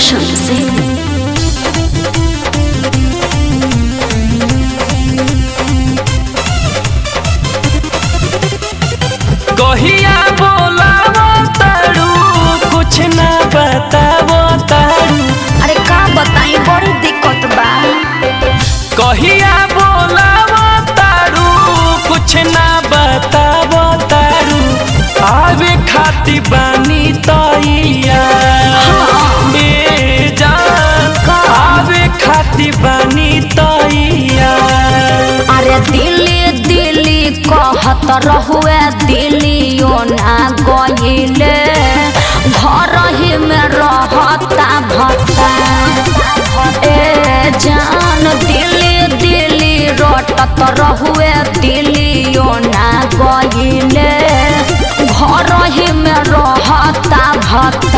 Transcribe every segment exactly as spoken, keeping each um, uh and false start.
Production से। कहिया बोलावो तारू कुछ ना बतावो तारू। अरे का बताई बड़ी दिक्कत बा। कहिया बोलावो तारू कुछ ना बतावो तारू। आवे खाती बानी तैया ए जान आवे खाती बानी तैया। अरे दिल्ली दिल्ली कहत रहुए दिल्लियो ना गइले घर ही में रहता भत्ता। ए जान दिल्ली दिल्ली रटत रहुए दिल्लियो ना गइले घर ही में रहता भत्ता।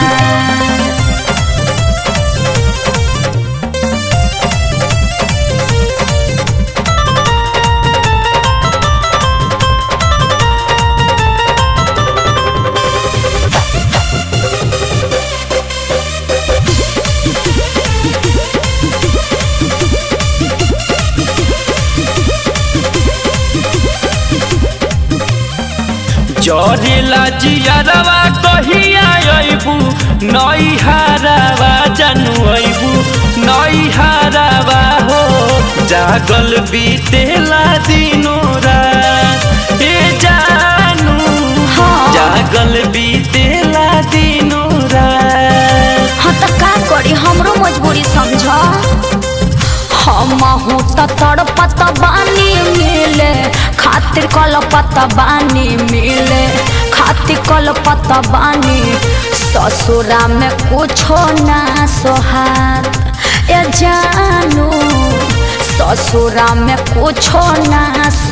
जरेला जियरवा कहिया अइबू नई हारावा जानू अइबू नई हारावा हो। जागल बीतेला दिनो रात ए जानू जागल बीतेला दिनो रात। हाँ तो का करी हमरो मजबूरी समझ। हम हूँ तो तड़पत बानी मिले खातिर कलपत बानी मिले खातिर कलपत बानी। ससुरा में कुछो ना सोहार ए जानू ससुरा में कुछो ना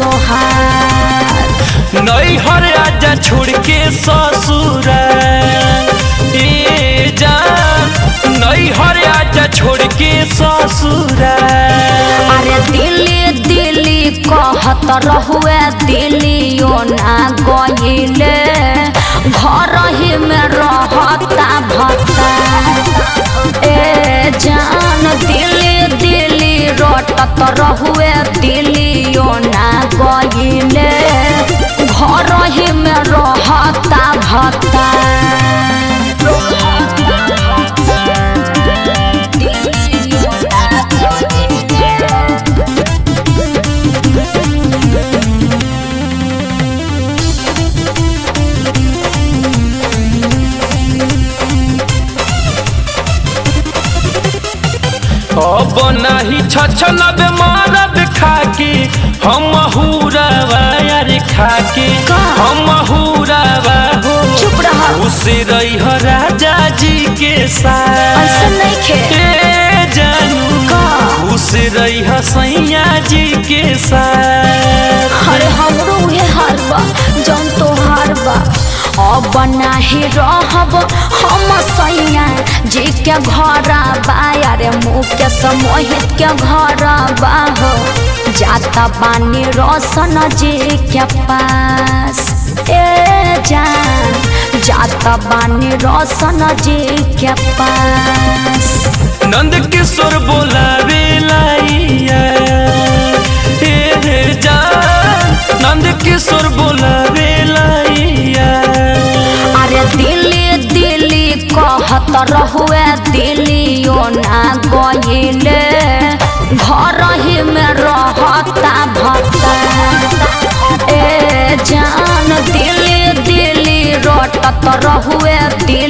सोहार। नई हर आजा छोड़ के ससुरा ए जान नई हर आजा छोड़ के ससुरा। अरे दिल्ली दिल्ली कहत रहुए दिल्लियो ना गइले घर ही में रहता भत्ता। ए जान दिल्ली दिल्ली रटत रहुए दिल्लियो ना गइले घर ही में रहता भत्ता। अब नाही छछनबे मारब खाके हम हुरावा यार खाके हम हुरावा हो। चुप रहा उसे रही राजा जी के साथ ऐसा नहीं खे ए जानू उसे रही सैया जी के साथ। अरे हमरो उहे हाल बा जौन तोहार बा। अब नाही रहब हम सैया जी के घर बा। अरे मुकेश मोहित के घर बा हो। जाता बानी रोशन जी के पास ए जान जाता बानी रोशन जी के पास। नंद किशोर बोलावे लाइया ए जान नंद किशोर बोलावे लाइया। अरे दिल्ली दिल्ली कहत रहुए दिल्लियो ना गइले घर ही में रहता भत्ता। ए जान दिल्ली दिल्ली रटत रहुए